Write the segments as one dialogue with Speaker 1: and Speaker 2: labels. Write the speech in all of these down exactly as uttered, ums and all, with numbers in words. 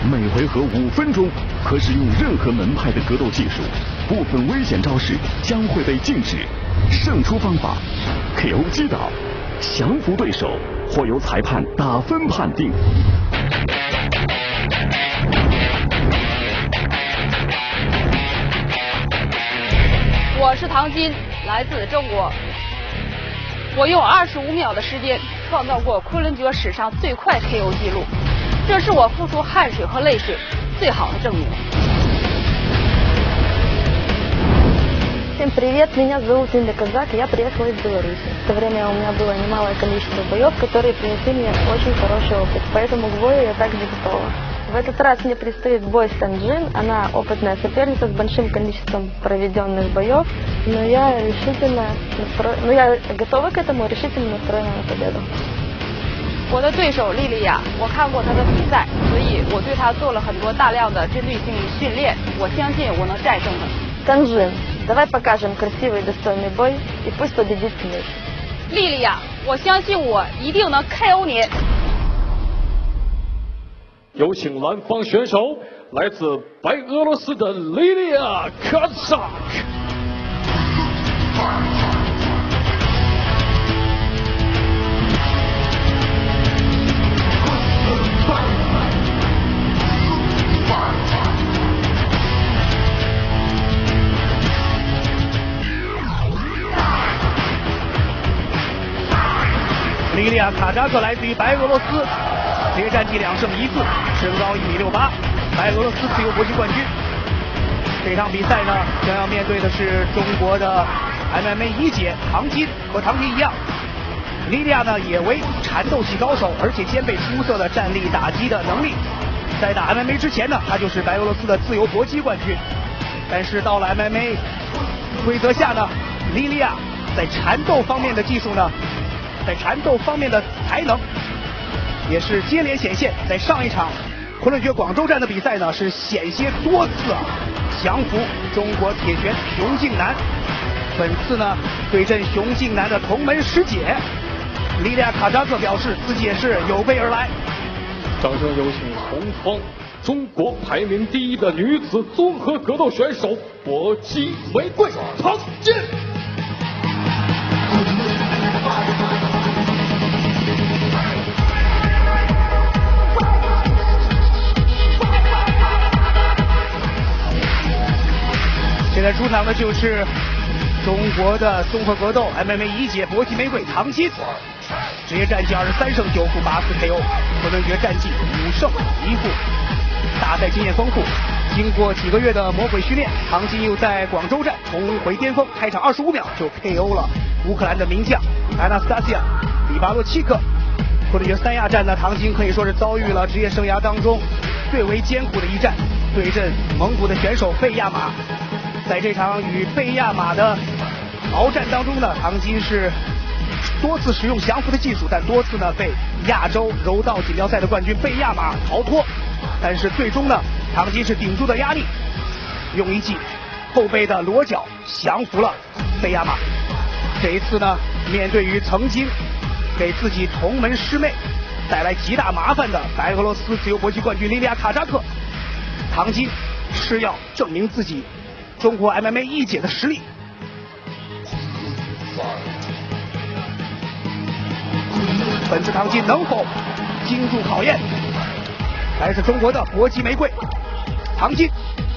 Speaker 1: 每回合五分钟，可使用任何门派的格斗技术，部分危险招式将会被禁止。胜出方法 ：K O 击倒、降服对手，或由裁判打分判定。
Speaker 2: 我是唐金，来自中国。我用二十五秒的时间创造过昆仑决史上最快 K O 记录，这是我付出汗水和泪水最好的证明。
Speaker 3: Всем привет, меня зовут Инда Казак, я приехала из Беларуси. В то время у меня было немалое количество боев, которые принесли мне очень хороший опыт, поэтому к бою я также готова. В этот раз мне предстоит бой с Танжин, она опытная соперница с большим количеством проведенных боев, но я решительно настро... но я готова к этому, решительно настроена на победу.
Speaker 2: 我的对手莉莉娅，我看过她的比赛，所以我对她做了很多大量的针对性训练，我相信我能战胜她。
Speaker 3: Танжин, давай покажем красивый и достойный бой, и пусть победит сильнейший.
Speaker 2: 莉莉娅，我相信我一定能 K O 你。
Speaker 4: 有请蓝方选手，来自白俄罗斯的莉莉娅·卡扎克。
Speaker 5: 莉莉娅·卡扎克来自于白俄罗斯。职业战绩两胜一负，身高一米六八，白俄罗斯自由搏击冠军。这场比赛呢，将要面对的是中国的 M M A 一姐唐金。和唐金一样，莉莉娅呢也为缠斗系高手，而且兼备出色的站立打击的能力。在打 M M A 之前呢，她就是白俄罗斯的自由搏击冠军。但是到了 M M A 规则下呢，莉莉娅在缠斗方面的技术呢，在缠斗方面的才能。也是接连显现，在上一场昆仑决广州站的比赛呢，是险些多次啊降服中国铁拳熊静南。本次呢对阵熊静南的同门师姐莉莉娅·卡扎克表示自己也是有备而来。
Speaker 4: 掌声有请红方中国排名第一的女子综合格斗选手搏击玫瑰唐金。
Speaker 5: 现在出场的就是中国的综合格斗 M M A 一姐搏击玫瑰唐金，职业战绩二十三胜九负八次 K O， 昆仑决战绩五胜一负，大赛经验丰富。经过几个月的魔鬼训练，唐金又在广州站重回巅峰，开场二十五秒就 K O 了乌克兰的名将 Anastasia 里巴洛契克。昆仑决三亚战呢，唐金可以说是遭遇了职业生涯当中最为艰苦的一战，对阵蒙古的选手贝亚马。在这场与贝亚马的鏖战当中呢，唐金是多次使用降服的技术，但多次呢被亚洲柔道锦标赛的冠军贝亚马逃脱。但是最终呢，唐金是顶住了压力，用一记后背的裸脚降服了贝亚马。这一次呢，面对于曾经给自己同门师妹带来极大麻烦的白俄罗斯自由搏击冠军莉莉娅·卡扎克，唐金是要证明自己中国 M M A 一姐的实力。本次唐金能否经住考验？来自中国的搏击玫瑰唐金。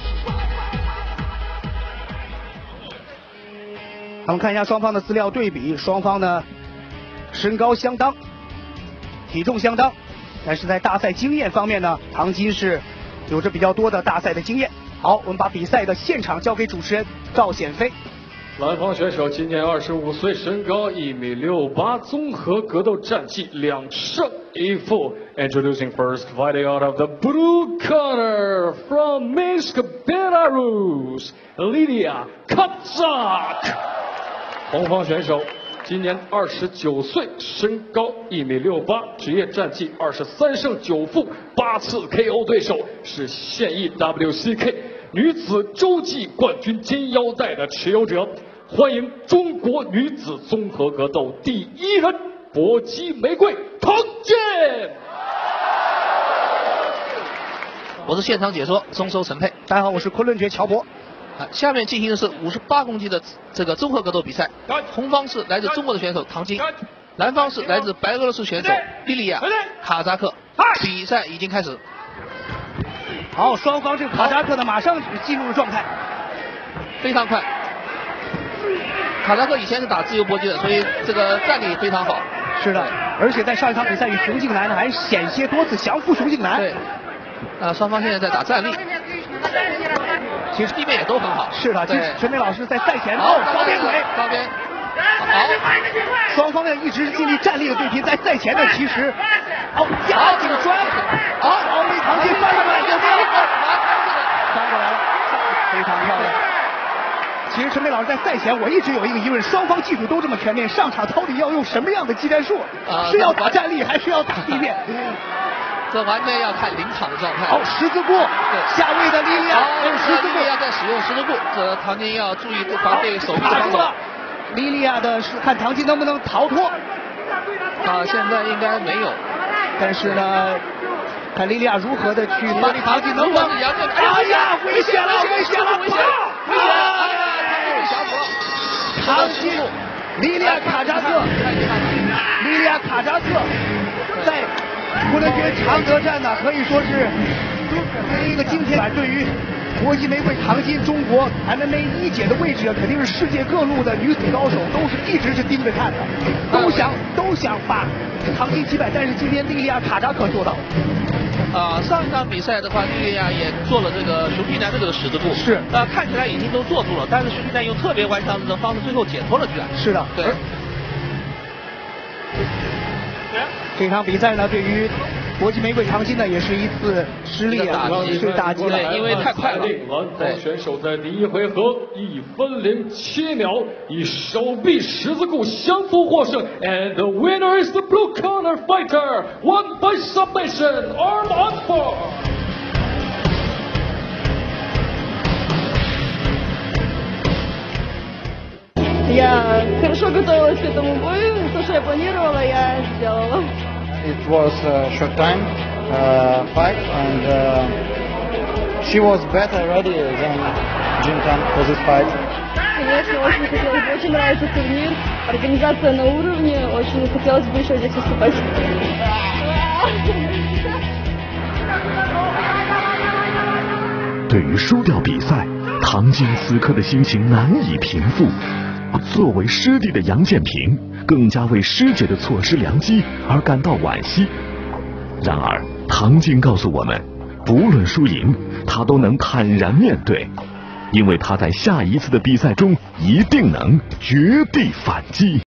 Speaker 5: 我们看一下双方的资料对比，双方呢身高相当，体重相当，但是在大赛经验方面呢，唐金是有着比较多的大赛的经验。好，我们把比赛的现场交给主持人赵显飞。
Speaker 4: 蓝方选手今年二十五岁，身高一米六八，综合格斗战绩两胜一负。Introducing first, fighting out of the blue corner from Minsk, Belarus, Lydia Kozak。红方选手今年二十九岁，身高一米六八，职业战绩二十三胜九负，八次 K O 对手，是现役 W C K 女子洲际冠军金腰带的持有者。欢迎中国女子综合格斗第一人搏击玫瑰唐金。
Speaker 6: 我是现场解说松收陈佩。
Speaker 5: 大家好，我是昆仑决乔博。
Speaker 6: 啊，下面进行的是五十八公斤的这个综合格斗比赛。红方是来自中国的选手唐晶，蓝方是来自白俄罗斯选手莉莉亚卡扎克。比赛已经开始。
Speaker 5: 好，双方这个卡扎克呢马上进入了状态，
Speaker 6: 非常快。卡扎克以前是打自由搏击的，所以这个战力非常好。
Speaker 5: 是的，而且在上一场比赛与熊静南呢还险些多次降服熊静南。
Speaker 6: 对。呃，双方现在在打战力。其实地面也都很好。
Speaker 5: 是的，其实陈梅老师在赛前
Speaker 6: 哦，
Speaker 5: 高边腿，
Speaker 6: 高边。
Speaker 5: 好，双方呢一直尽力战力的对拼，在赛前呢其实，哦，压紧砖，好，奥利唐金翻过来，有没有？翻过来了，非常漂亮。其实陈梅老师在赛前我一直有一个疑问，双方技术都这么全面，上场到底要用什么样的技战术？
Speaker 6: 啊、
Speaker 5: 是要打站立还是要打地面？
Speaker 6: 这完全要看临场的状态。
Speaker 5: 好，十字固，下位的莉莉亚，
Speaker 6: 用
Speaker 5: 十字固，
Speaker 6: 莉莉亚在使用十字固，这唐晶要注意防对手臂的防守。
Speaker 5: 莉莉亚的是看唐晶能不能逃脱。
Speaker 6: 啊，现在应该没有，
Speaker 5: 但是呢，看莉莉亚如何的去帮唐晶能不能？哎呀，危险了，危险了，危险了！唐晶，莉莉亚卡扎克，莉莉亚卡扎克在昆仑决常德战呢，可以说是一个惊天版。对于国际玫瑰唐晶，中国 M M A 一姐的位置啊，肯定是世界各路的女子高手都是一直是盯着看的，都想都想把唐晶击败。但是今天莉莉亚卡扎克做到。
Speaker 6: 啊，上一场比赛的话，莉莉亚也做了这个熊静南的这个十字固，
Speaker 5: 是，
Speaker 6: 呃，看起来已经都做住了，但是熊静南用特别顽强的这种方式，最后解脱了居然。
Speaker 5: 是的，
Speaker 6: 对。
Speaker 5: 这场比赛呢，对于国际玫瑰唐晶呢，也是一次失利啊，是打击
Speaker 6: 了，因为太快了。
Speaker 4: 蓝方选手在第一回合一分零七秒以手臂十字固降服获胜 ，and the winner is the blue corner fighter, won by submission, arm on four.
Speaker 3: Я хорошо готовилась к этому бою, то, что я планировала, я сделала.
Speaker 7: It was a short time uh, fight, and uh, she was better ready than Jin Kang for this fight.
Speaker 3: Конечно, очень хотелось бы, очень нравится турнир, организация на уровне, очень хотелось бы еще здесь выступать.
Speaker 1: 对于输掉比赛，唐晶此刻的心情难以平复。作为师弟的杨建平更加为师姐的错失良机而感到惋惜。然而，唐晶告诉我们，不论输赢，他都能坦然面对，因为他在下一次的比赛中一定能绝地反击。